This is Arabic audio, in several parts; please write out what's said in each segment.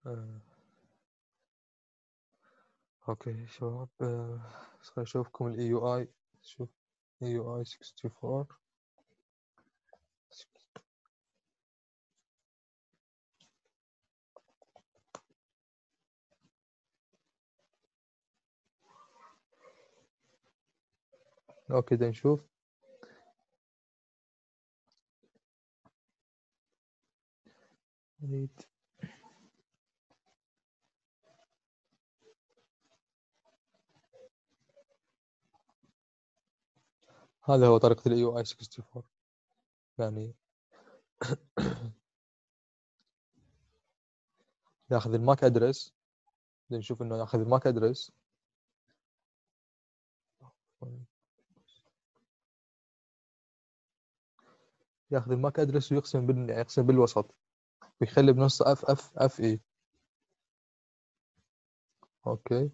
آه، اوكي شباب، خليني اشوفكم الاي يو اي. شوف اي يو اي 64. اوكي ده نشوف. هذا هو طريقة الاي يو اي 64 يعني. ياخذ الماك ادرس. نشوف انه ياخذ الماك ادرس. ياخذ الماك ادرس ويقسم يقسم بالوسط ويخلي بنص اف اي. اوكي.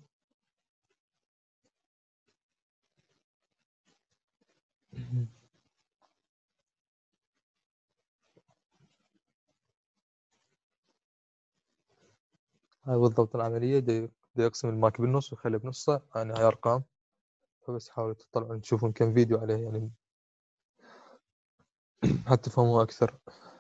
هاي بالضبط العملية. دي يقسم الماك بالنص ويخلي بنصه، يعني هاي ارقام. فبس حاولوا تطلعوا تشوفون كم فيديو عليه يعني حتى تفهموا اكثر.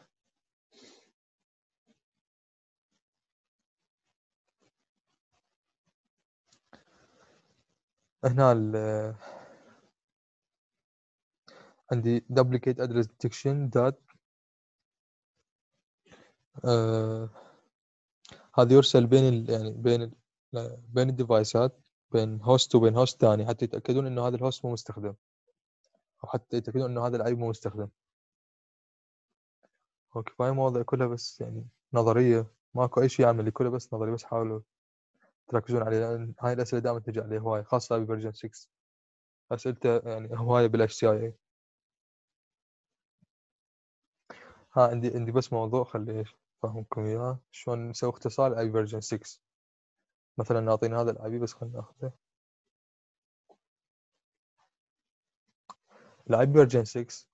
هنا عندي duplicate address detection dot. هذا يرسل بين يعني بين الديفايسات، بين هوست وبين هوست ثاني، حتى يتأكدون انه هذا الهوست مو مستخدم، او حتى يتأكدون انه هذا العيب مو مستخدم. اوكي، فهاي المواضيع كلها بس يعني نظرية، ماكو اي شيء عملي، كله بس نظري. بس حاولوا تركزون عليه، لان هاي الاسئلة دائما تجي عليه هواية، خاصة بفيرجن 6 اسئلته يعني هواية بالاتش سي اي. ها عندي بس موضوع خلي افهمكم اياه، شلون نسوي اختصار لاي فيرجن 6. مثلا نعطينا هذا الاي بي، بس خلينا ناخذه. الاي بي فيرجن 6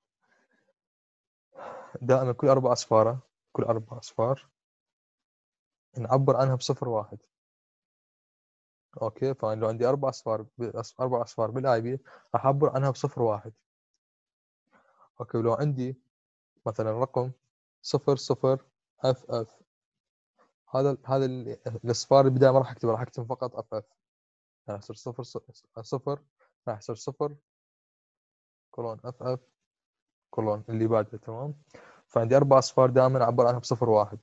دائما كل اربع اصفار نعبر عنها بصفر واحد. اوكي، فانا لو عندي اربع اصفار بالاي بي راح اعبر عنها بصفر واحد. اوكي، ولو عندي مثلا رقم صفر صفر اف اف، هذا الاصفار البدايه ما راح اكتبها، راح اكتب فقط اف اف. راح يصير صفر صفر، راح يصير صفر كولون اف اف كولون اللي بعده. تمام. فعندي اربع اصفار دائما اعبر عنها بصفر واحد.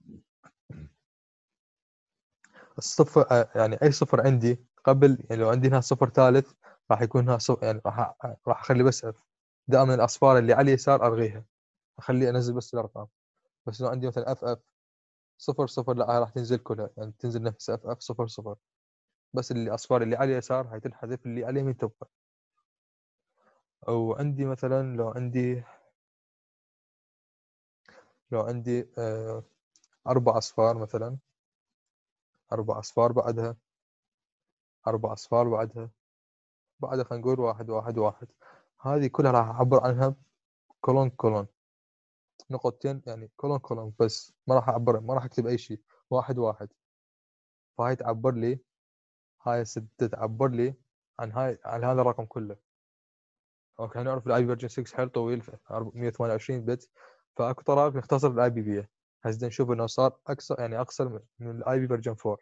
الصفر يعني اي صفر عندي قبل، يعني لو عندي هنا صفر ثالث راح يكون هنا صفر، يعني راح اخلي بس اف. دائما الاصفار اللي على اليسار الغيها، اخلي انزل بس الارقام. بس لو عندي مثلا اف اف صفر صفر، لا هاي راح تنزل كلها، يعني تنزل نفس اف اف صفر صفر. بس اللي الاصفار اللي على اليسار هاي تنحذف، اللي على اليمين تبقى. او عندي مثلا لو عندي اربع اصفار مثلا، اربع اصفار بعدها، اربع اصفار بعدها خلينا نقول واحد واحد واحد. هذه كلها راح اعبر عنها كولون كولون، نقطتين يعني كولون كولون، بس ما راح اكتب اي شيء. واحد واحد. فهاي تعبر لي، هاي ستة تعبر لي عن هذا الرقم كله. اوكي، نعرف الاي فيرجن 6 حيل طويل 128 بت، فاكو طريقه نختصر الاي بي بيها. هسه نشوف انه صار اقصر، يعني اقصر من الاي بي فيرجن 4.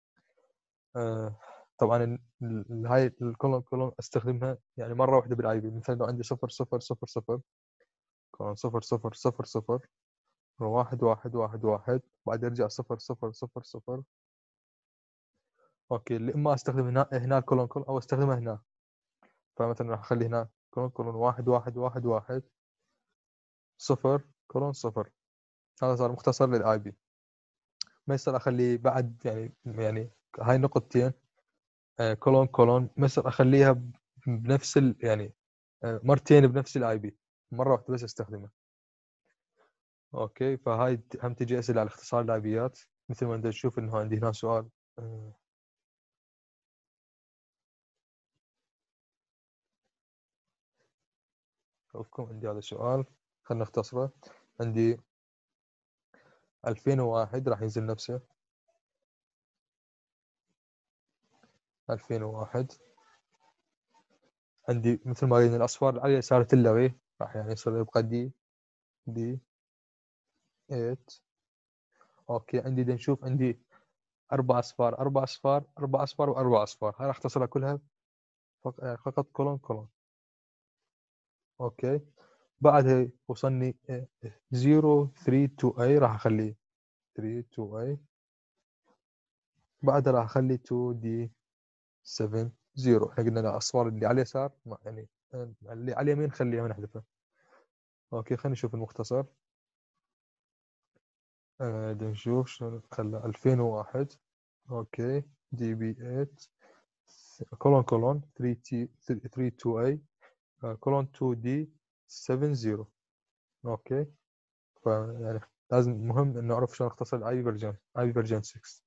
طبعا هاي الكولون كولون استخدمها يعني مره واحده بالاي بي. مثلا لو عندي 0 0 0 0 كولون 0 0 0 0 واحد واحد واحد واحد، بعد يرجع 0 0 0 0. اوكي، اللي اما استخدم هنا كولون كولون، او استخدمها هنا. فمثلا راح اخلي هنا كولون كولون واحد واحد واحد واحد صفر كولون صفر. هذا صار مختصر للاي بي. ما يصير اخلي بعد يعني هاي نقطتين كولون كولون، ما يصير اخليها بنفس يعني مرتين بنفس الاي بي، مره واحده بس استخدمها. اوكي، فهاي هم تجي اسئله على اختصار الاي بيات. مثل ما انت تشوف انه عندي هنا سؤال. شوفكم عندي هذا السؤال، خلينا نختصره. عندي 2001 راح ينزل نفسه. 2001. عندي مثل ما قلنا الأصفار اللي على اليسار تلغي، راح يعني يصير يبقى دي 8. أوكي، عندي نشوف عندي 4 أصفار 4 أصفار 4 أصفار و4 أصفار. هاي راح أختصرها كلها فقط كولون كولون. أوكي، بعدها وصلني 0 3 2 A، راح أخليه 3 2 A. بعدها راح أخلي 2 D 7 0. احنا قلنا الأصفار اللي على اليسار يعني اللي على اليمين خليها ونحذفها. أوكي، خلينا نشوف المختصر. نشوف شلون خلى 2001. أوكي، دي بي 8 كولون كولون 3 تي 3 2 A كولون 2 دي 7 0. أوكي، فيعني لازم مهم إنه نعرف شلون نختصر اي فيرجن 6.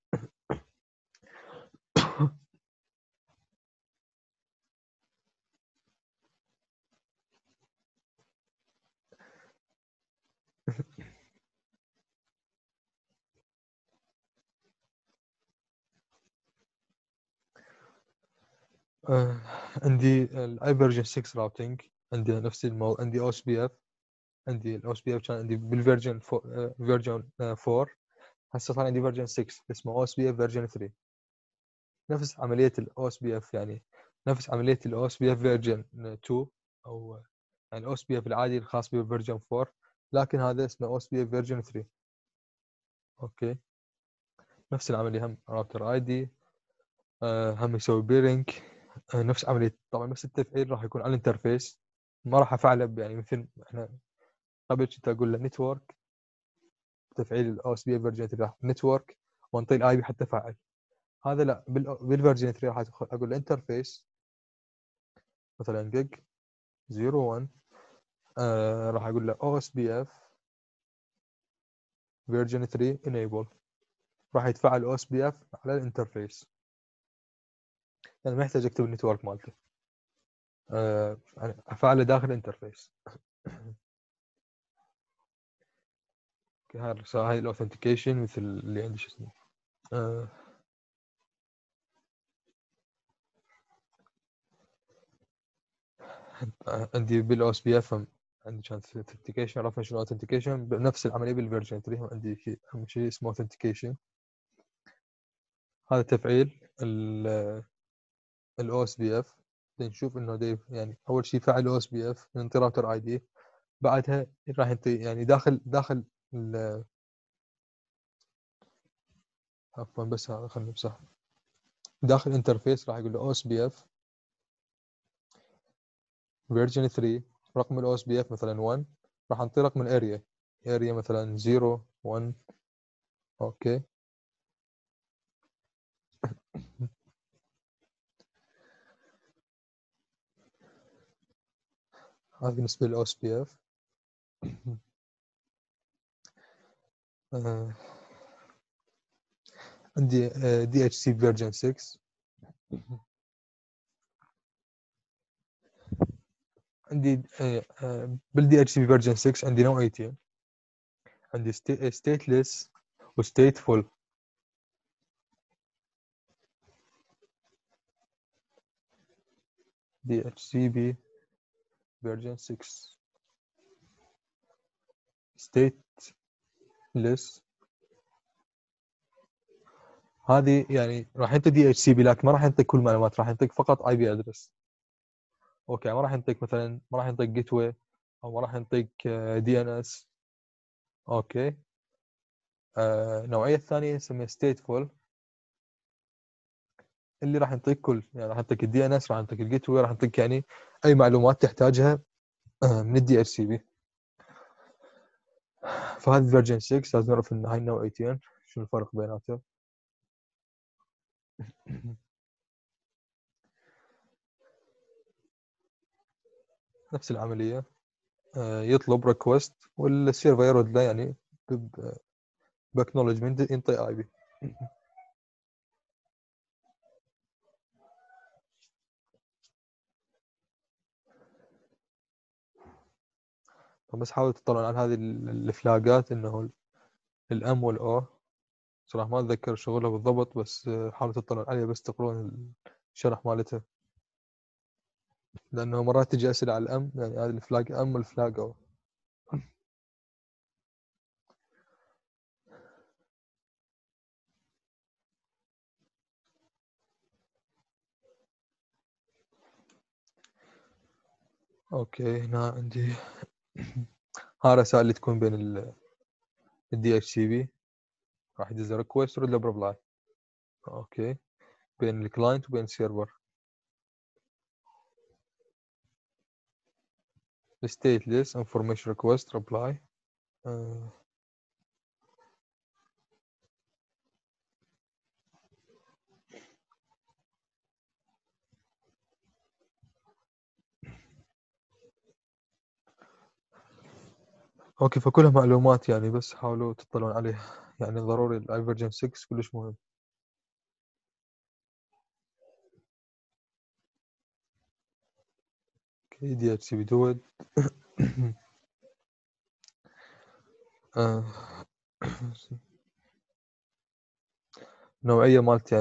عندي الاي فيرجن 6 راوتينج، عندي نفس عندي او اس بي اف. عندي الاو اس بي اف كان عندي بالفيرجن فيرجن 4. هسه صار عندي فيرجن 6 اسمه او اس بي اف فيرجن 3. نفس عمليه الاو اس بي اف، يعني نفس عمليه الاو اس بي اف فيرجن 2، او يعني الاو اس بي اف العادي الخاص بفيرجن 4، لكن هذا اسمه او اس بي اف فيرجن 3. اوكي، نفس العمليه، هم راوتر اي دي، هم يسوي بيرنج. نفس عمليه، طبعا نفس التفعيل راح يكون على الانترفيس. ما راح افعله يعني مثل احنا قبل كنت اقول له نتورك، تفعيل الاو اس بي اف فيرجن 3 راح نتورك وانطي الاي بي حتى فعل. هذا لا، بالفيرجن 3 راح اقول له انترفيس مثلا جيج 01. راح اقول له او اس بي اف فيرجن 3 enable. راح يتفعل او اس بي اف على الانترفيس، يعني ما يحتاج اكتب النتورك مالته. يعني افعله داخل الانترفيس. هاي الاوثنتيكيشن مثل اللي عندي شو اسمه. عندي بالاو اس بي اف عندي كان اوثنتيكيشن، عرفنا شنو اوثنتيكيشن، بنفس العمليه بالفيرجن 3 عندي شيء اسمه اوثنتيكيشن. هذا تفعيل الاو اس بي اف. نشوف انه يعني اول شيء فعل او اس بي اف ينطي راوتر اي دي، بعدها راح ينطي يعني داخل عفوا بس هذا خلينا نمسح. داخل الانترفيس راح يقول له او اس بي اف فيرجن 3 رقم الاو اس بي اف مثلا 1. راح انطي رقم الاريا مثلا 0 1. اوكي، هذا بالنسبه للاو اس بي اف. عندي دي اتش سي فيرجن 6. عندي بالدي اتش سي فيرجن 6 عندي نوعيتين. عندي stateless و stateful. دي اتش سي بي فيرجن 6 stateless. هذه يعني راح ينطي دي اتش سي بي، لكن ما راح ينطيك كل المعلومات، راح ينطيك فقط اي بي ادرس. اوكي، ما راح ينطيك مثلا، ما راح ينطيك جيت واي، او ما راح ينطيك دي ان اس. اوكي. النوعيه الثانيه اسمها stateful، اللي راح ينطيك يعني راح ينطيك الدي ان اس، راح ينطيك الجيت واي، راح ينطيك يعني اي معلومات تحتاجها من الدي اتش سي بي. فهذا فيرجن 6 لازم نعرف ان هاي النوعيتين شنو الفرق بيناتهم. نفس العمليه، يطلب ريكوست والسيرفر يرد له يعني باكنولجمنت، ينطي اي بي. بس حاولوا تطلعون على هذه الفلاجات، انه الام والاو. صراحه ما اتذكر شغلها بالضبط، بس حاولوا تطلعون عليها بس تقرون شرح مالتها، لانه مرات تجي اسئله على الام، يعني هذا الفلاج ام والفلاج او. اوكي هنا عندي ها رسائل اللي تكون بين الدي اتش سي بي، راح يدز ريكوست يرد له بريبلاي. اوكي بين الكلاينت وبين السيرفر. stateless information request reply. اوكي فكلها معلومات يعني، بس حاولوا تطلعون عليها، يعني ضروري الاي فيرجن 6 كلش مهم. اوكي دي اتش سي بي دود. نوعية مالت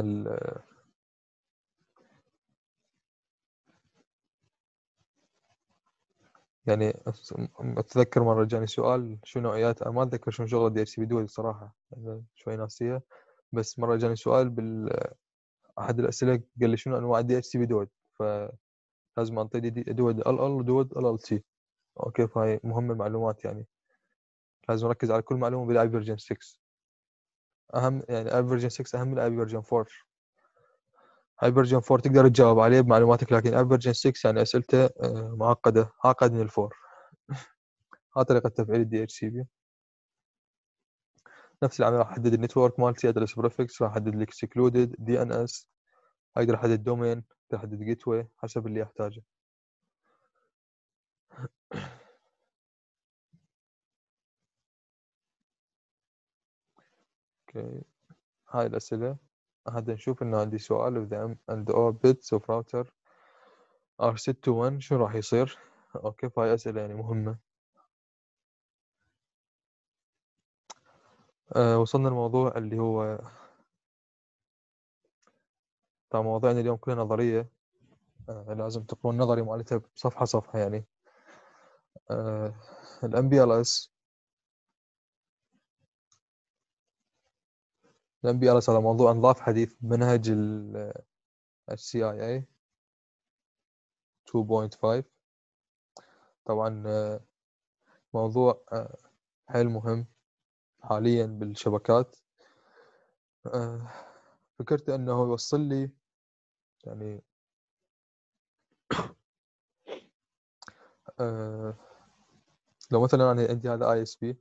يعني اتذكر مرة جاني سؤال شو نوعيات، ما اتذكر شو شغلة دي اتش سي بي دود صراحة، يعني شوي ناسية. بس مرة جاني سؤال احد الاسئلة قال لي شنو انواع دي اتش سي بي دود، فلازم انطي دي دود ال ال ودود ال ال سي. اوكي فهي مهمة المعلومات يعني، لازم نركز على كل معلومة بالاي فيرجن 6. اهم يعني اي فيرجن 6 اهم من اي فيرجن 4. اي فيرجن 4 تقدر تجاوب عليه بمعلوماتك، لكن اي فيرجن 6 يعني اسئلته معقده، اعقد من الفور. هاي طريقه تفعيل الدي اتش سي بي. نفس العمليه، راح احدد النتورك مالتي، ادرس بريفكس، راح احدد الاكسكلودد دي ان اس، اقدر احدد دومين، اقدر احدد جيت واي حسب اللي احتاجه. اوكي هاي الاسئله. هذا نشوف انه عندي سؤال of the m and o bits of router are set to 1 شو راح يصير. اوكي فهاي اسئله يعني مهمه. وصلنا الموضوع اللي هو طبعا مواضيعنا اليوم كلها نظريه، لازم تقرون نظري مالتها صفحه صفحه يعني. الام بي ال اس. الام بي ال اس هذا موضوع انضاف حديث بمنهج السي اي اي 2.5. طبعا موضوع حيل مهم حاليا بالشبكات. فكرت انه يوصل لي يعني لو مثلا انا عندي هذا اي اس بي.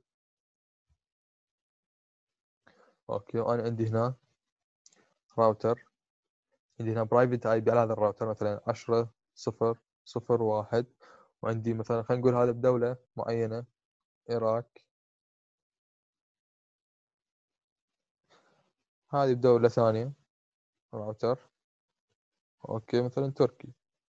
اوكي وانا عندي هنا راوتر، عندي هنا برايفت اي بي على هذا الراوتر مثلا 10 0 0 1، وعندي مثلا خلينا نقول هذا بدولة معينة العراق، هذه بدولة ثانية راوتر اوكي مثلا تركي.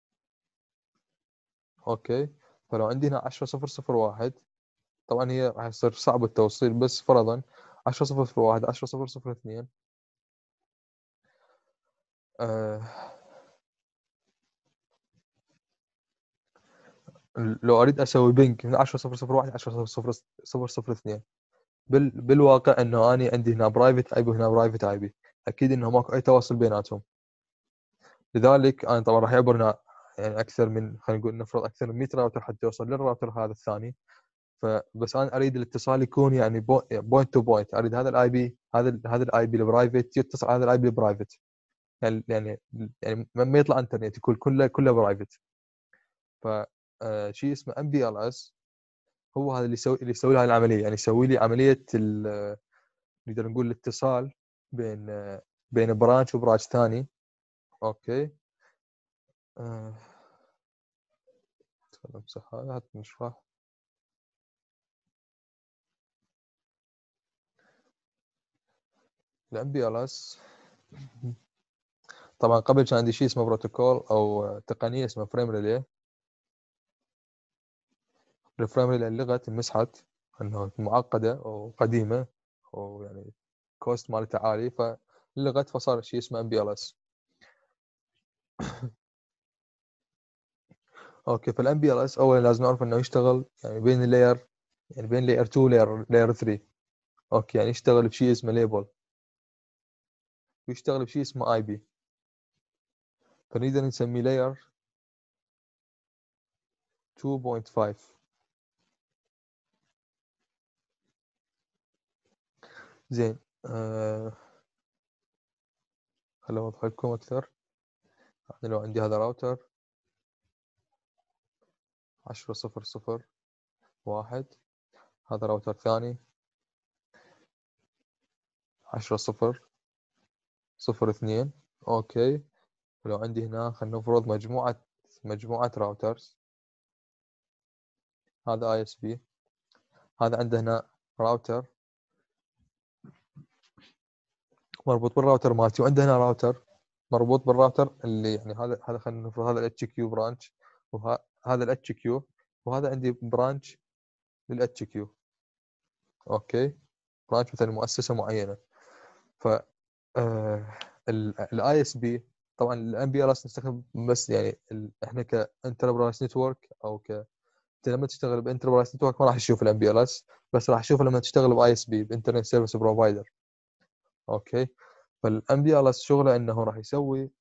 اوكي فلو عندي هنا 10 0 0 1، طبعا هي راح يصير صعب التوصيل، بس فرضا 10 0 0 1 10 0 0 2. لو اريد اسوي بينج من 10 0 0 1 10 0 0 0 2، بالواقع انه اني عندي هنا برايفت اي بي وهنا برايفت اي بي، اكيد انه ماكو اي تواصل بيناتهم. لذلك انا طبعا راح يعبر هنا يعني اكثر من، خلينا نقول نفرض اكثر من 100 راوتر حتى يوصل للراوتر هذا الثاني. فبس انا اريد الاتصال يكون يعني بوينت تو بوينت، اريد هذا الاي بي، هذا الاي بي البرايفت يتصل على هذا الاي بي البرايفت، يعني ما يطلع انترنت، يكون كله برايفت. ف شيء اسمه ام بي ال اس، هو هذا اللي يسوي لي هاي العمليه، يعني يسوي لي عمليه نقدر نقول الاتصال بين برانش وبرانش ثاني. اوكي امسح هذا نشرح. الام بي ال اس طبعا قبل كان عندي شيء اسمه بروتوكول او تقنيه اسمها فريم ريلي. الفريم ريلي اللغه مسحت انه معقده او قديمه، او يعني كوست مالتها عالي، فلغت فصار شيء اسمه ام بي ال اس. اوكي، فالام بي ال اس اولا لازم نعرف انه يشتغل يعني بين اللاير، يعني بين لاير 2 لاير 3. اوكي، يعني يشتغل بشيء اسمه ليبل، ويشتغل بشيء اسمه اي بي، فنقدر نسميه لاير 2.5. زين. خليني اوضح لكم اكثر. يعني لو عندي هذا راوتر 10.0.0.1، هذا راوتر ثاني 10.0.0.2. اوكي، ولو عندي هنا خلينا نفرض مجموعة راوترز. هذا اي اس بي، هذا عنده هنا راوتر مربوط بالراوتر مالتي، وعنده هنا راوتر مربوط بالراوتر اللي يعني هذا خلينا نفرض هذا الاتش كيو برانش، وهذا الاتش كيو، وهذا عندي برانش للاتش كيو. اوكي، برانش مثلا مؤسسة معينة. ف الاي اس بي طبعا الام بي ال اس نستخدم بس يعني احنا كانتربرايز نتورك او انت لما تشتغل بانتربرايز نتورك ما راح تشوف الام بي ال اس، بس راح تشوفه لما تشتغل باي اس بي، بانترنت سيرفيس بروفايدر. اوكي، فالام بي ال اس شغله انه راح يسوي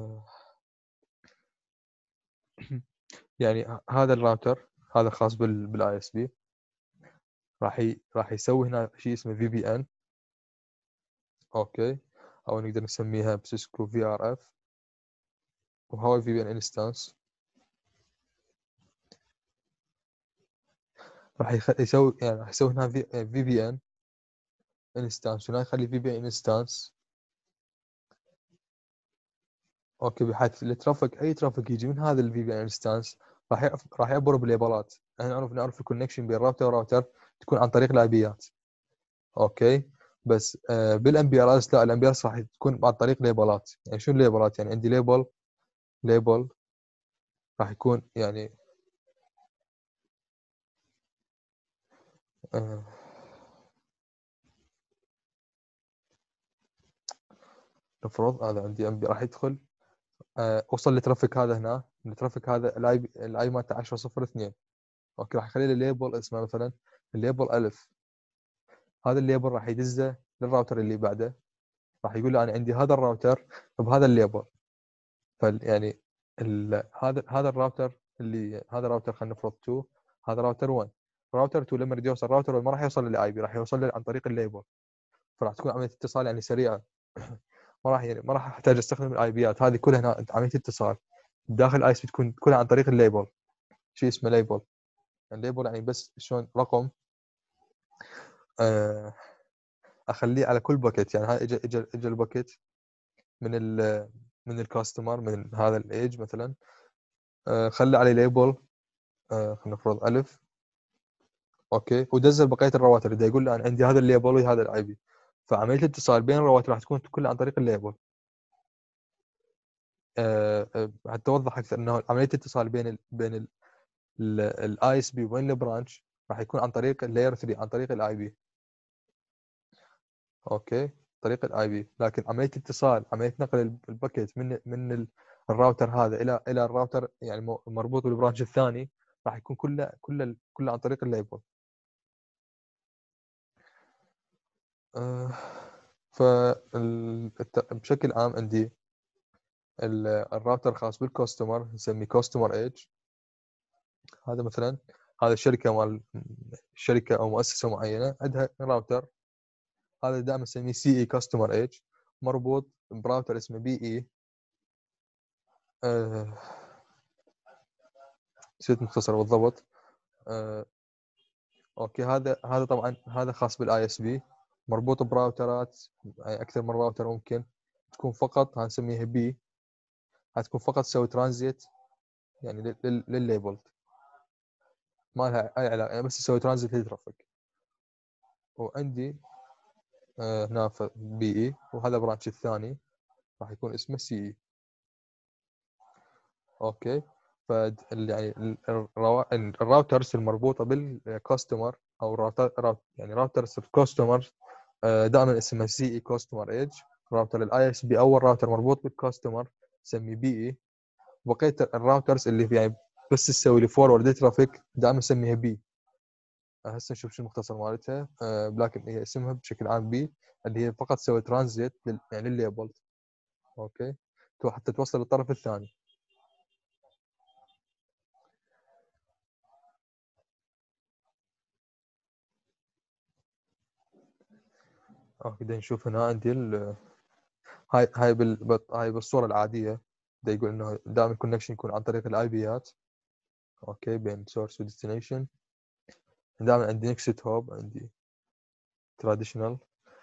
يعني هذا الراوتر هذا خاص بالاي اس بي، راح يسوي هنا شيء اسمه في بي ان. اوكي، او نقدر نسميها بسيسكو في ار اف، وهو في بي ان انستانس. راح يسوي هنا في بي ان انستانس، هنا يخلي في بي ان انستانس. اوكي، بحيث الترافيك، اي ترافيك يجي من هذا الفي بي ان انستانس راح يعبر بليبلات. احنا نعرف الكونكشن بين راوتر وراوتر تكون عن طريق الاي بيات. اوكي، بس بالام بي ار اس لا، الام بي ار اس راح تكون عن طريق ليبلات. يعني شو الليبلات؟ يعني عندي ليبل راح يكون يعني آه نفرض هذا عندي ام بي راح يدخل، وصل للترافيك هذا هنا، الترافيك هذا الاي مالته 10.0.2. اوكي، راح يخلي له ليبل اسمه مثلا الليبل الف. هذا الليبل راح يدزه للراوتر اللي بعده، راح يقول له انا عندي هذا الراوتر بهذا الليبل. يعني هذا الراوتر اللي هذا راوتر خلينا نفرض 2، هذا راوتر 1. راوتر 2 لما يريد يوصل راوتر 1 ما راح يوصل للاي بي، راح يوصل له عن طريق الليبل. فراح تكون عمليه اتصال يعني سريعه. ما راح احتاج استخدم الاي بيات هذه كلها هنا. عمليه اتصال داخل الاي بي تكون كلها عن طريق الليبل، شيء اسمه ليبل. الليبل يعني بس شلون رقم آه، اخليه على كل باكيت. يعني هاي اجى الباكيت من من الكاستمر من هذا الايج مثلا، خلي عليه ليبل خلينا نفرض الف. اوكي، ودزل بقيه الرواتر اذا يقول له انا عندي هذا الليبل وهذا الاي بي. فعمليه الاتصال بين الرواتر راح تكون كلها عن طريق الليبل. حتى اوضح اكثر انه عمليه الاتصال بين الاي اس بي وبين البرانش راح يكون عن طريق اللاير 3، عن طريق الاي بي. اوكي، طريق الاي بي. لكن عمليه اتصال، عمليه نقل الباكيت من الراوتر هذا الى الراوتر يعني مربوط بالبرانش الثاني، راح يكون كله عن طريق الليبل. آه بشكل عام عندي الراوتر الخاص بالكاستمر نسميه كاستمر ايدج. هذا مثلا هذا شركه او مؤسسه معينه عندها راوتر، هذا دائما نسميه سي اي كاستمر ايدج، مربوط براوتر اسمه بي اي. نسيت مختصر بالضبط. آه، اوكي، هذا طبعا هذا خاص بالاي اس بي، مربوط براوترات يعني اكثر من راوتر. ممكن تكون فقط هنسميها بي، هتكون فقط تسوي ترانزيت يعني للليبل، ما لها اي علاقه، يعني بس تسوي ترانزيت للترافيك. وعندي هنا بي اي، وهذا برانش الثاني راح يكون اسمه سي اي. اوكي، ف يعني الراوترز المربوطه بالكاستمر او يعني راوترز الكاستمر دائما اسمها سي اي كاستمر ايدج. راوتر الاي اس بي اول راوتر مربوط بالكاستمر نسميه بي اي. بقيه الراوترز اللي يعني بس تسوي لي فورورد ترافيك دائما اسميها بي. هسه نشوف شو المختصر مالتها. لكن هي اسمها بشكل عام بي، اللي هي فقط تسوي ترانزيت يعني الليبل. اوكي، حتى توصل للطرف الثاني. اوكي، بدنا نشوف هنا عندي هاي بالصوره العاديه. ده يقول انه دائما الكونكشن يكون عن طريق الاي بيات. اوكي، بين سورس وديستنيشن. دائما عندي نكست هوب، عندي تراديشنال.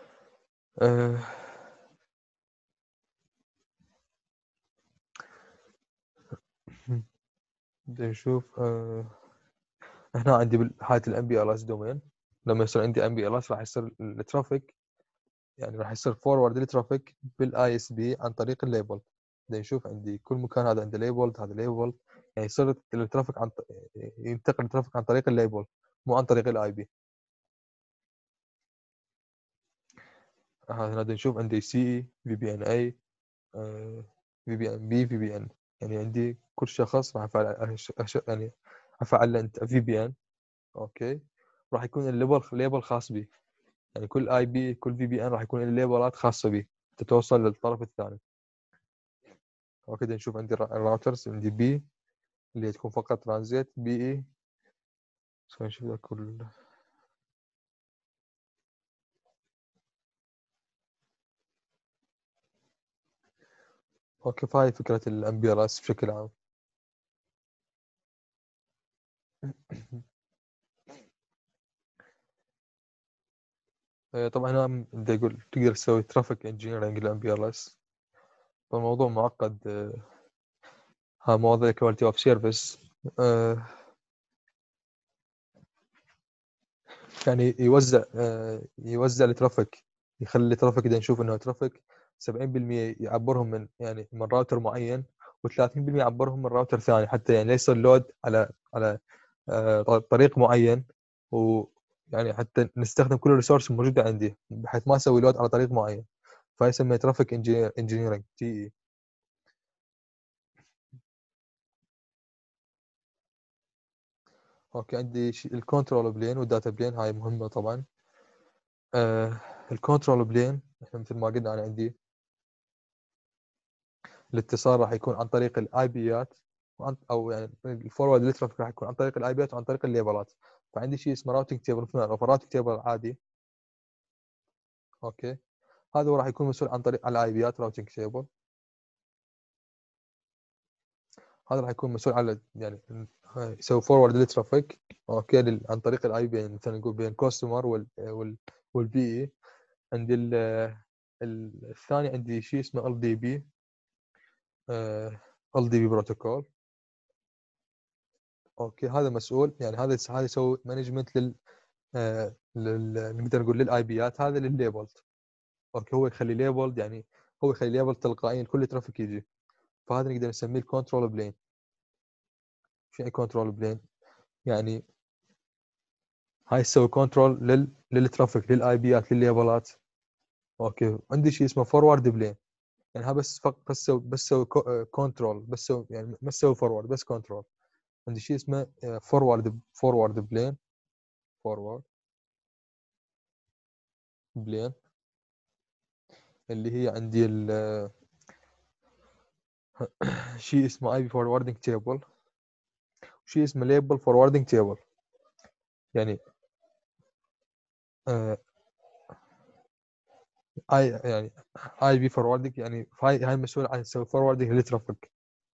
بدنا نشوف. هنا عندي بحالة الام بي ال اس دومين، لما يصير عندي ام بي ال اس راح يصير الترافيك، يعني راح يصير فورورد للترافيك بالاي اس بي عن طريق الليبل. بدنا نشوف عندي كل مكان هذا عنده ليبل، هذا ليبل، يعني يصير الترافيك ينتقل الترافيك عن طريق الليبل، مو عن طريق الاي بي. هنا بدنا نشوف عندي سي اي، في بي ان اي، في بي ان بي، في بي ان. يعني عندي كل شخص راح افعل يعني افعل له انت في بي ان. اوكي، راح يكون الليبل خاص به، يعني كل اي بي كل في بي ان راح يكون له ليبلات خاصه به تتوصل للطرف الثاني. اوكي، بدنا نشوف عندي الراوترز. عندي بي اللي تكون فقط ترانزيت بي اي. خلينا نشوف كل. اوكي، فهاي فكره الام بي ال اس بشكل عام. طبعا هنا بدي اقول تقدر تسوي ترافيك انجينيرنج للام بي ال اس. فالموضوع معقد. ها مواضيع كواليتي اوف سيرفيس. يعني يوزع الترافيك، يخلي الترافيك ده نشوف انه ترافيك 70% يعبرهم من يعني من راوتر معين، و30% يعبرهم من راوتر ثاني، حتى يعني لا يصير لود على طريق معين، ويعني حتى نستخدم كل الريسورس الموجوده عندي بحيث ما اسوي لود على طريق معين. فهي يسمى ترافيك انجينيرنج، تي اي. اوكي، عندي الكنترول بلين والداتا بلين، هاي مهمه طبعا. الكنترول بلين احنا مثل ما قلنا انا عندي الاتصال راح يكون عن طريق الاي بيات، او يعني الفورورد للترافيك راح يكون عن طريق الاي بيات وعن طريق الليبلات. فعندي شيء اسمه راوتنج تيبل، مثل ما نعرف الراوتنج تيبل العادي. اوكي، هذا هو راح يكون مسؤول عن طريق الاي بيات راوتنج تيبل. هذا راح يكون مسؤول على يعني يسوي فورورد للترافيك. اوكي، عن طريق الاي بي، يعني مثلا نقول بين كاستمر والبي اي. عندي الثاني عندي شيء اسمه ال دي بي، ال دي بي بروتوكول. اوكي، هذا مسؤول يعني هذا يسوي مانجمنت نقدر نقول للاي بيات، هذا للليبل. اوكي، هو يخلي ليبل، يعني هو يخلي ليبل تلقائيا لكل ترافيك يجي. فهذا نقدر نسميه الكنترول بلين. شو يعني كنترول بلين؟ يعني هاي تسوي كنترول للترافيك، للاي بيات، للليبلات. اوكي، عندي شيء اسمه فورورد بلين، يعني ها بس فقط بس سوي كنترول، بس سوي يعني ما تسوي فورورد، بس كنترول. عندي شيء اسمه فورورد بلين. فورورد بلين اللي هي عندي شيء اسمه اي بي فوروردنج تيبل، وشيء اسمه ليبل فوروردنج تيبل. يعني يعني اي بي فوروردنج، يعني هاي مسؤول عن يسوي فوروردنج للترافيك.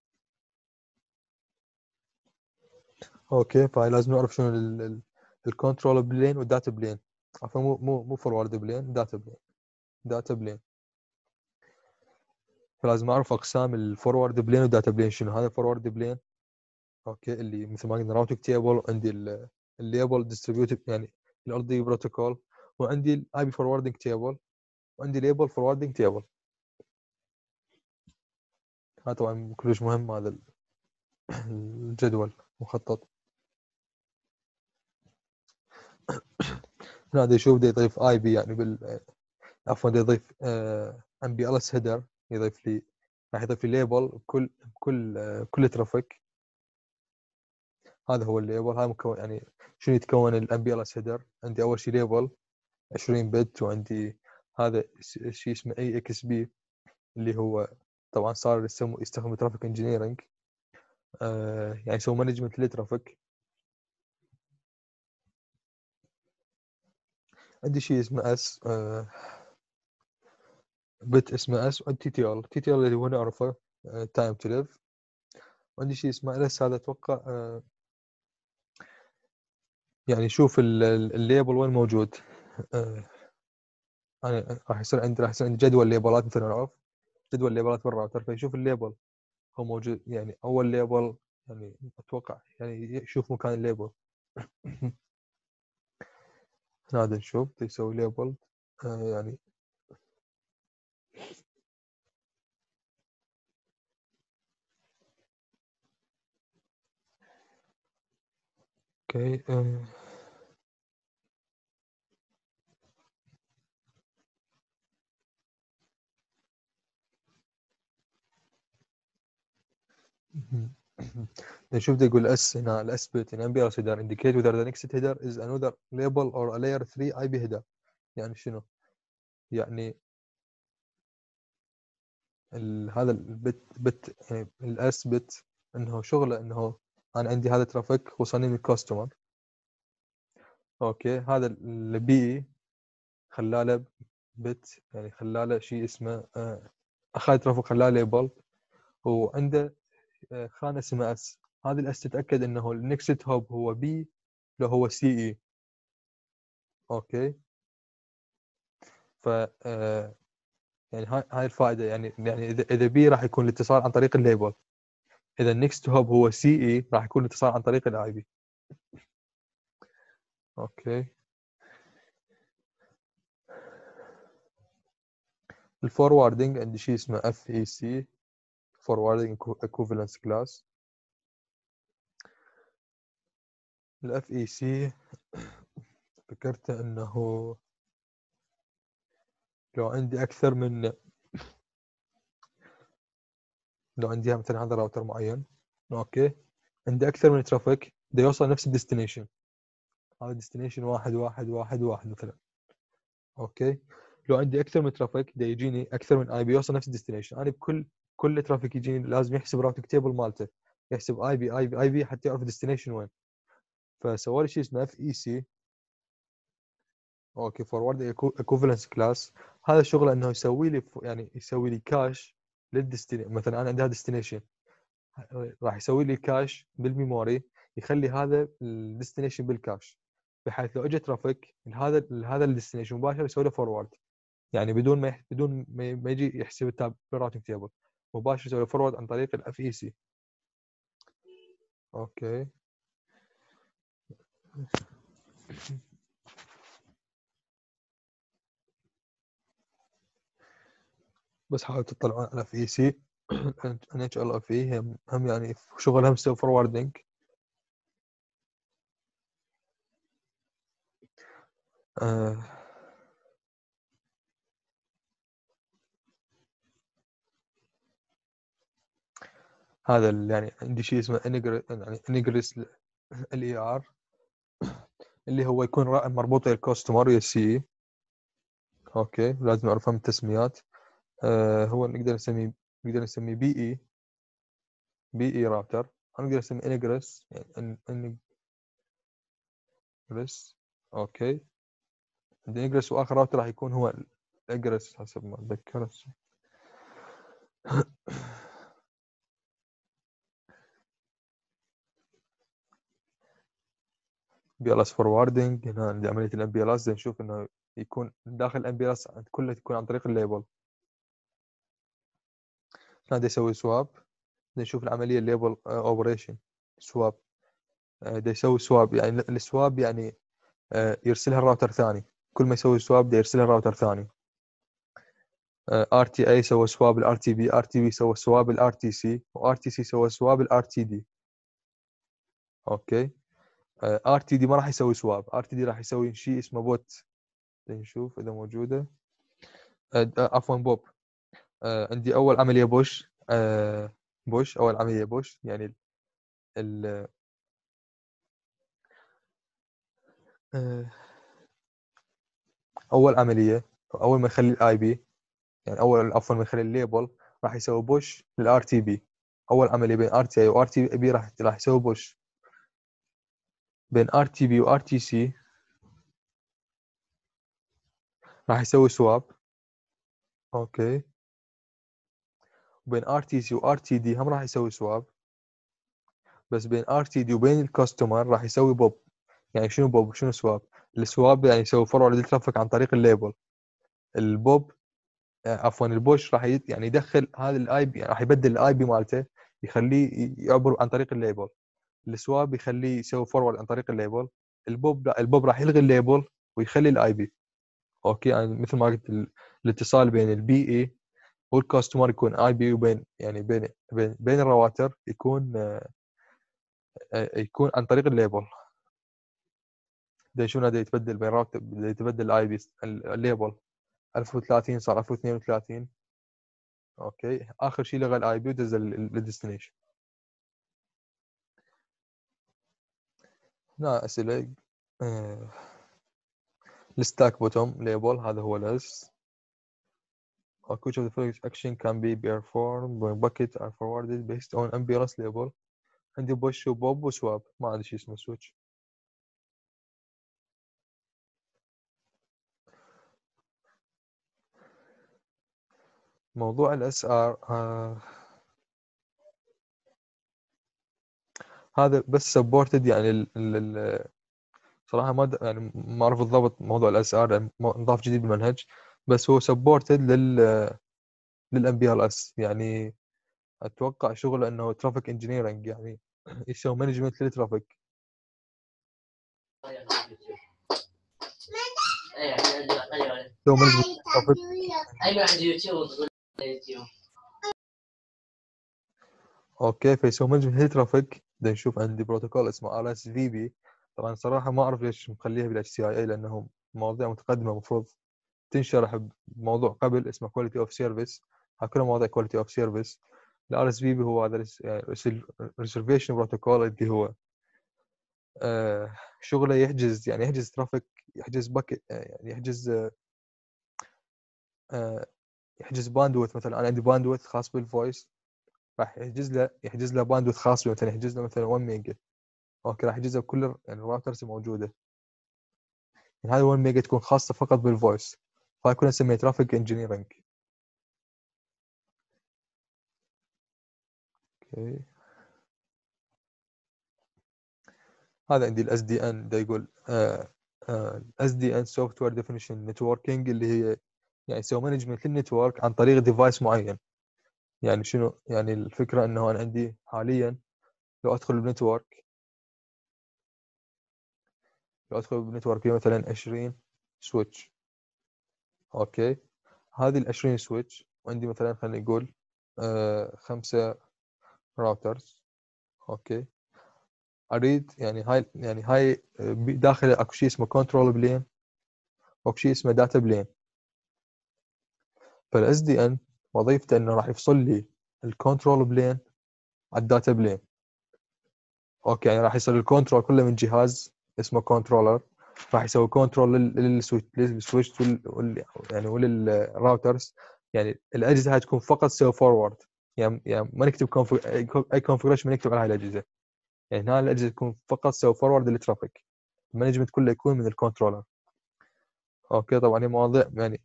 اوكي، فهاي لازم نعرف شنو الكنترول بلين والداتا بلين. عفوا، مو فورورد بلين، داتا بلين. داتا بلين، فلازم اعرف اقسام الفورورد بلين والداتا بلين شنو. هذا فورورد بلين، اوكي، اللي مثل ما قلنا راوتنج تيبل. عندي الليبل ديستريبيوتد، يعني الارضي بروتوكول. وعندي الاي بي فوروردنج تيبل، وعندي ليبل فوروردنج تيبل. هذا طبعا كلش مهم، هذا الجدول مخطط. هنا دا يشوف، دا يضيف اي بي، يعني عفوا دا يضيف ام بي ال اس هيدر، يضيف لي راح يضيف لي ليبل كل ترافيك. هذا هو الليبل. هذا مكون يعني شنو يتكون الام بي ال اس هيدر. عندي اول شيء ليبل 20 بت، وعندي هذا الشيء اسمه اي اكس بي اللي هو طبعا صار يستخدم ترافيك انجينيرنج، يعني يسوي مانجمنت للترافيك. عندي شيء اسمه اس بت اسمه اس، وعندي تي تي ال اللي هو نعرفه تايم تو ليف. وعندي شيء اسمه ls. هذا اتوقع يعني شوف الليبل وين موجود. انا راح يصير عندي جدول ليبلات مثل ما نعرف جدول ليبلات بالراوتر، فيشوف الليبل هو موجود. يعني اول ليبل يعني اتوقع يعني يشوف مكان الليبل. هذا نشوف يسوي ليبل يعني اوكي. نشوف ده يقول اس هنا الاس بت in MPLS header indicate whether the next header is another label or a layer 3 IP header. يعني شنو؟ يعني هذا البت يعني الاس بت انه شغله انه انا عندي هذا ترافيك وصلني من الكاستمر. اوكي. هذا البي خلاله بت، يعني خلاله شيء اسمه اخذ ترافيك خلاله ليبل، وعنده خانه اسمها اس. هذه الاس تتاكد انه النكست هوب هو بي لو هو سي اي. اوكي. ف يعني هاي الفائده. يعني اذا بي راح يكون الاتصال عن طريق الليبل، اذا النكست هوب هو سي اي راح يكون الاتصال عن طريق الاي بي. اوكي. الفوروردنج عندي شيء اسمه اف اي سي فوروردنج ايكوفالنس كلاس. الاف اي سي فكرت انه لو عندي اكثر من لو عندي مثلا هذا راوتر معين. اوكي. عندي اكثر من ترافيك ده يوصل نفس الديستنيشن. هذا ديستنيشن 1 1 1 1 مثلا. اوكي. لو عندي اكثر من ترافيك ده يجيني اكثر من اي بي يوصل نفس الديستنيشن. انا كل ترافيك يجيني لازم يحسب راوتنج تيبل مالته، يحسب اي بي حتى يعرف الديستنيشن وين. فسوى لي شيء اسمه اف اي سي. اوكي. فورورد ايكوفالنس كلاس. هذا شغله انه يسوي لي يعني يسوي لي كاش للديستنيشن. مثلا انا عندي هذا ديستنيشن، راح يسوي لي كاش بالميموري، يخلي هذا الديستنيشن بالكاش، بحيث لو اجى ترافيك هذا الديستنيشن مباشره يسوي له فورورد. يعني بدون ما يجي يحسب التاب بالراوتنج تيبل، مباشر يسوي له فورورد عن طريق الاف اي سي. اوكي. بس حاولوا تطلعون على اف اي سي. ان اتش ال اف اي هم يعني شغلهم يسوي فوروردنج. هذا يعني عندي شيء اسمه يعني انجريس الاي ار، اللي هو يكون مربوط الكاستمر ويا السي. اوكي. لازم نعرفهم التسميات. هو نقدر نسميه بي اي راوتر. نقدر نسميه انجريس يعني انجريس. اوكي. عندنا انجريس، واخر راوتر راح يكون هو الاجريس حسب ما اتذكر. بي ال اس فوروردنج. هنا عندي عمليه الام بي ال اس نشوف انه يكون داخل الام بي ال اس كله تكون عن طريق الليبل. هذا يسوي سواب. نشوف العمليه الليبل اوبريشن سواب. ده يسوي سواب. يعني السواب يعني يرسلها الراوتر ثاني. كل ما يسوي سواب ده يرسلها الراوتر ثاني. ار تي اي سوى سواب الار تي بي، ار تي بي سوى سواب الار تي سي، وار تي سي سوى سواب الار تي دي. اوكي. ار تي دي ما راح يسوي سواب. ار تي دي راح يسوي شيء اسمه بوت. نشوف اذا موجوده. عفوا بوب. عندي اول عمليه بوش بوش. أول عملية بوش يعني ال آه، أول عملية، أول ما يخلي الآي بي، يعني عفوا ما يخلي الليبل، راح يسوي بوش للآر تي بي. أول عملية بين ار تي اي وار تي بي راح يسوي بوش. بين ار تي بي وار تي سي راح يسوي سواب. أوكي. وبين ار تي سي وار تي دي هم راح يسوي سواب. بس بين ار تي دي وبين الكاستمر راح يسوي بوب. يعني شنو بوب وشنو سواب؟ السواب يعني يسوي فورورد للترافيك عن طريق الليبل. البوب عفوا البوش راح يعني يدخل هذا الاي بي، يعني راح يبدل الاي بي مالته، يخليه يعبر عن طريق الليبل. السواب يخليه يسوي فورورد عن طريق الليبل. البوب لا، البوب راح يلغي الليبل ويخلي الاي بي. اوكي، يعني مثل ما قلت الاتصال بين البي اي والكاستمر يكون اي بي، وبين يعني بين الرواتر يكون يكون عن طريق الليبل. ده شنو ده يتبدل بين راوتر، ده يتبدل الاي بي الليبل 1030 صار 1032. اوكي، اخر شيء لغى الاي بي ودز للديستنيشن. هنا اسئله. الستاك بوتوم ليبل هذا هو الاس. which of the following action can be performed when buckets are forwarded based on MPLS label. عندي بوش وبوب وسواب، ما عندي شيء اسمه سويتش. موضوع الاس ار هذا بس سبورتد، يعني صراحه ما يعني ما اعرف بالضبط موضوع الاس ار، يعني نضاف جديد بالمنهج. بس هو سبورتد للام بي ال اس. يعني اتوقع شغله انه ترافيك انجينيرنج، يعني يسوي مانجمنت للترافيك. يسوي مانجمنت للترافيك. ايوه عندي يوتيوب. اوكي، فيسوي مانجمنت للترافيك. بدنا نشوف عندي بروتوكول اسمه ار اس في بي. طبعا صراحه ما اعرف ليش مخليها بالاتش سي اي اي، لانه مواضيع متقدمه المفروض تنشرح بموضوع قبل اسمه كواليتي اوف سيرفيس. كلها مواضيع كواليتي اوف سيرفيس. الار اس في بي هو هذا ريزرفيشن بروتوكول، اللي هو شغله يحجز، يعني يحجز ترافيك، يحجز باكيت، يعني يحجز باندوث. مثلا انا عندي باندوث خاص بالفويس، راح يحجز له باندوث خاص به، مثلا يحجز له مثلا 1 ميجا. اوكي، راح يحجزها بكل يعني الراوترز موجوده. يعني هذه 1 ميجا تكون خاصه فقط بالفويس، فهاي كلها نسميها ترافيك انجينيرنج. اوكي، هذا عندي الاس دي ان. ده يقول الاس دي ان سوفت وير ديفينيشن نتوركينج، اللي هي يعني يسوي مانجمنت للنتورك عن طريق ديفايس معين. يعني شنو يعني الفكره؟ انه انا عندي حاليا لو ادخل بنتورك، فيه مثلا 20 سويتش. اوكي، هذه ال 20 سويتش، وعندي مثلا خلينا نقول 5 راوترز. اوكي، اريد يعني هاي داخل اكو شيء اسمه كنترول بلين، واكو شيء اسمه داتا بلين. فالاس دي ان وظيفته انه راح يفصل لي الكنترول بلين على الداتا بلين. اوكي، يعني راح يصير الكنترول كله من جهاز اسمه كنترولر، راح يسوي كنترول للسويتش يعني وللراوترز. يعني الاجهزه هاي تكون فقط تسوي فورورد. يعني ما نكتب اي كونفجريشن ما نكتب على هاي الاجهزه. يعني هاي الاجهزه تكون فقط تسوي فورورد للترافيك. المانجمنت كله يكون من الكنترولر. اوكي، طبعا هي مواضيع يعني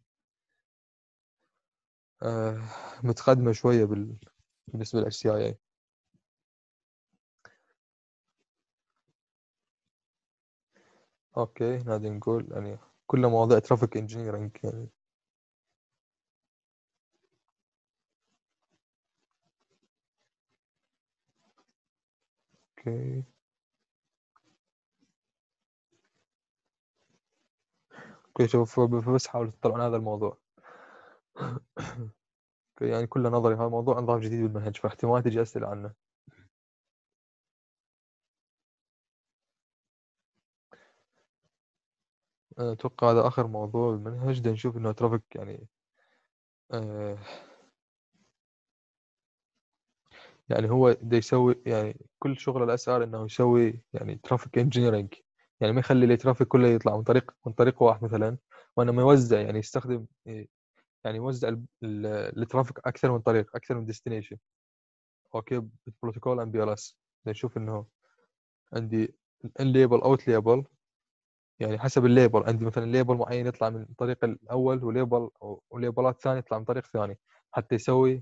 آه متقدمه شويه بالنسبه للاتش سي اي اي. اوكي، نادي نقول يعني كلها مواضيع ترافيك انجينيرنج يعني. اوكي، اوكي، شوف بس حاول تطلع عن هذا الموضوع. اوكي، يعني كله نظري، هذا موضوع نظام جديد بالمنهج، فاحتمال تجي اسئله عنه. اتوقع هذا اخر موضوع بالمنهج. ده نشوف انه ترافيك يعني آه يعني هو ده يسوي يعني كل شغل الاس ار انه يسوي يعني ترافيك انجينيرنج، يعني ما يخلي الترافيك كله يطلع من طريق واحد مثلا، وانما يوزع، يعني يستخدم يعني يوزع الترافيك اكثر من طريق، اكثر من ديستنيشن. اوكي، بروتوكول ام بي ال اس نشوف انه عندي ان ليبل اوت ليبل، يعني حسب الليبل عندي مثلا ليبل معين يطلع من الطريق الاول، وليبلات ثانيه يطلع من طريق ثاني، حتى يسوي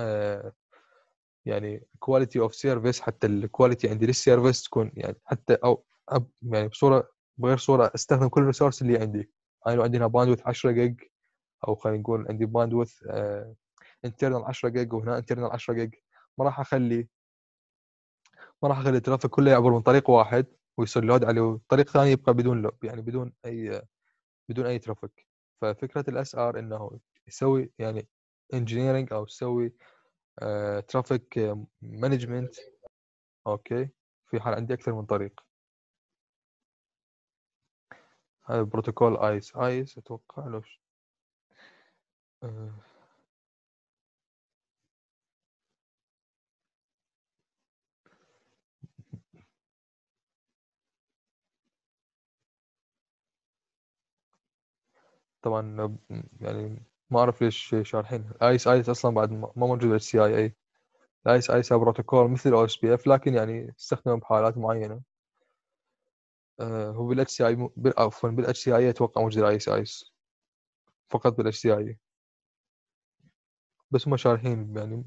يعني كواليتي اوف سيرفيس، حتى الكواليتي عندي للسيرفيس تكون يعني حتى او يعني بغير صوره استخدم كل الريسورس اللي عندي. يعني لو عندنا باندوث 10 جيج، او خلينا نقول عندي باندوث انترنال 10 جيج وهنا انترنال 10 جيج، ما راح اخلي الترافيك كله يعبر من طريق واحد ويصير لود عليه، وطريق ثاني يبقى بدون لود، يعني بدون اي ترافيك. ففكره الاس ار انه يسوي يعني انجينيرنج او يسوي ترافيك مانجمنت. اوكي، في حال عندي اكثر من طريق. هذا بروتوكول ايس اتوقع له آه، طبعا يعني ما اعرف ليش شارحين ايس اصلا بعد ما موجود السي اي اي. ايس بروتوكول مثل او اس بي اف، لكن يعني استخدمه بحالات معينه. هو بالاتش سي اي عفوا بالاتش سي اي اتوقع موجود ايس فقط بالاتش سي اي، بس هم شارحين يعني.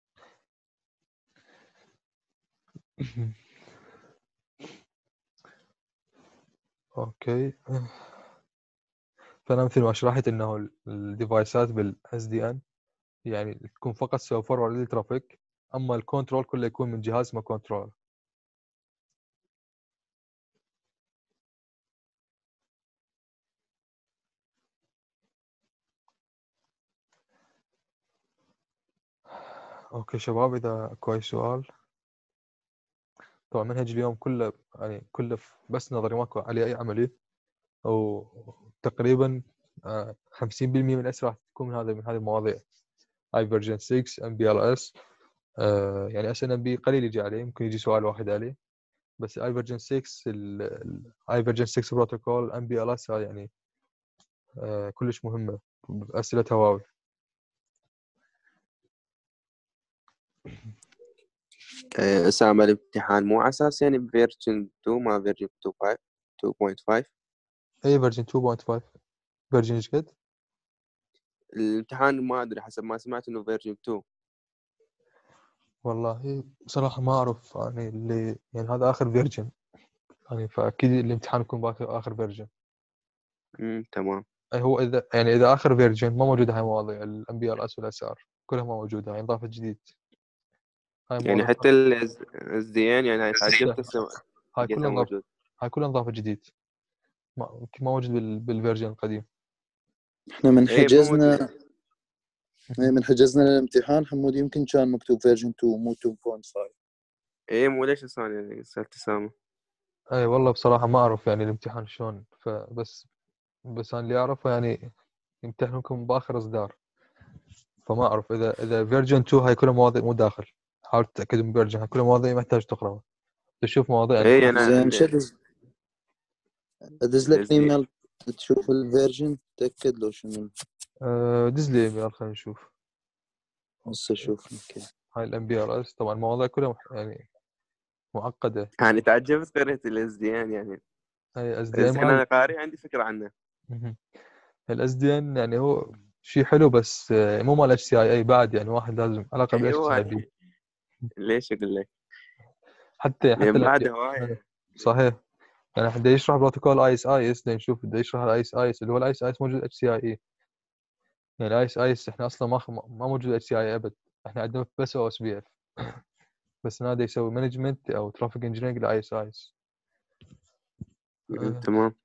اوكي، فانا مثل ما شرحت انه الديفايسات بالاس دي ان يعني تكون فقط سوى فورورد للترافيك، اما الكنترول كله يكون من جهاز اسمه كنترول. اوكي شباب، اذا كويس سؤال. طبعا منهج اليوم كله يعني كله بس نظري، ماكو عليه اي عملي، وتقريبا 50% من الاسئله راح تكون من هذه المواضيع. اي فيرجن 6 ام بي ال اس، يعني اس ان ام بي قليل يجي عليه، ممكن يجي سؤال واحد عليه. بس اي فيرجن 6 اي فيرجن 6 بروتوكول ام بي ال اس هذا يعني كلش مهمه، اسئلتها واو. أسامة الامتحان مو على أساس يعني فيرجن 2 ما فيرجن 2.5. اي فيرجن 2.5 فيرجن ايش قد؟ الامتحان ما أدري، حسب ما سمعت إنه فيرجن 2. والله بصراحه ما اعرف، يعني اللي يعني هذا اخر فيرجن، يعني فاكيد الامتحان يكون باخر اخر فيرجن. تمام. أي هو اذا اخر فيرجن ما موجوده هاي مواضيع الام بي ال اس والاس ار، كلها ما موجوده، هاي انضافت جديد. هاي يعني مواضيع حتى الزديان يعني تعجبت هسه هاي لقيتها كلها انضافت، موجود. هاي كلها انضافت جديد، ما موجود بالفيرجن القديم. احنا من إيه مو موجود. حجزنا للامتحان حمود، يمكن كان مكتوب فيرجن 2 مو 2.5. إيه مو ليش ثاني يعني سألت أسامة. اي والله بصراحه ما اعرف يعني الامتحان شلون، بس انا اللي اعرفه يعني يمتحنونكم باخر اصدار، فما اعرف اذا فيرجن 2 هاي كلها مواضيع مو داخل. حاول تتاكد من فيرجن، هاي كلها مواضيع ما يحتاج تقراها، تشوف مواضيع يعني إيه أنا زين ادز لك الزديان. ايميل تشوف الفيرجن، تاكد له شنو. دز لي ايميل خلينا نشوف. هسه شوف اوكي. هاي الام بي ار اس طبعا المواضيع كلها يعني معقده. يعني تعجبت قريت الزديان يعني. هاي اس دي ان الزديان أنا قاري عندي فكرة عنه. الاس دي ان يعني هو شيء حلو، بس مو مال اتش سي اي اي بعد، يعني واحد لازم علاقه بالاتش سي اي أيوه بي. ليش أقول لك حتى من بعد هواية. صحيح، يعني بده يشرح بروتوكول ايس بده نشوف، بده يشرح الايس اللي هو الايس موجود اتش سي اي اي. يعني ايس احنا اصلا ما موجود اتش سي اي ابد، احنا عندنا بس او اس بي اف. بس هذا يسوي مانجمنت او ترافيك انجينيرنج لايس. تمام.